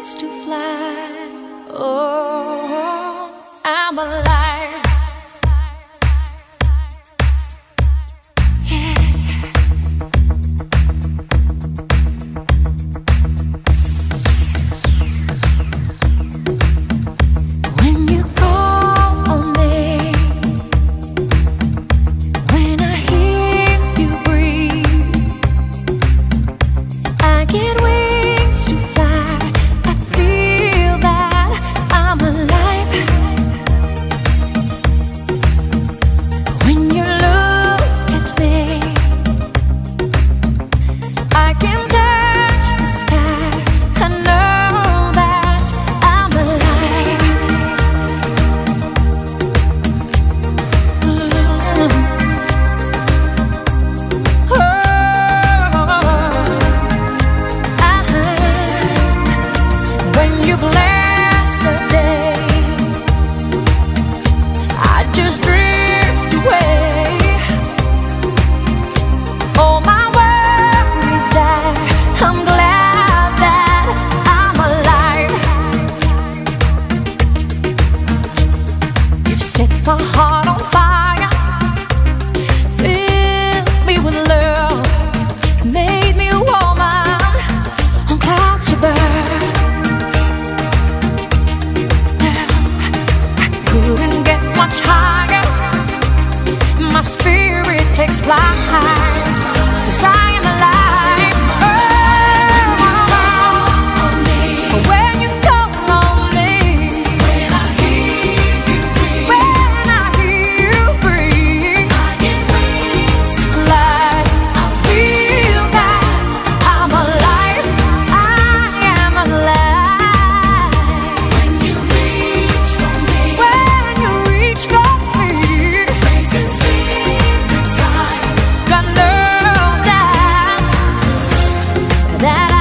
wings to fly. Oh, I'm alive. Set my heart on fire, filled me with love, made me a woman on clouds above. I couldn't get much higher, my spirit takes flight, 'cause I am alive. That